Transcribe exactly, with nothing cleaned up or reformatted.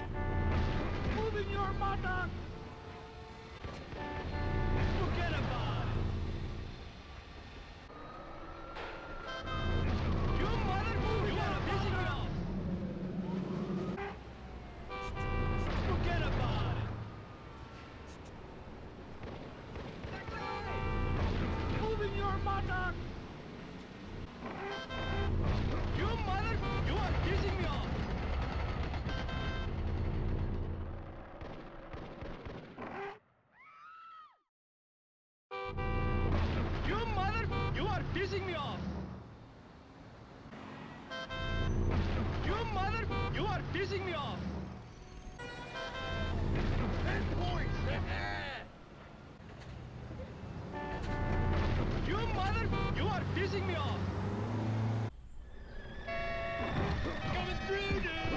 Moving your mother! Forget about it! You mother! You are pissing me off! Forget about it! Moving your mother! You mother! You are pissing me off! You mother! You are pissing me off! You mother! You are pissing me off! Ten points! You mother! You are pissing me off! Coming through, dude!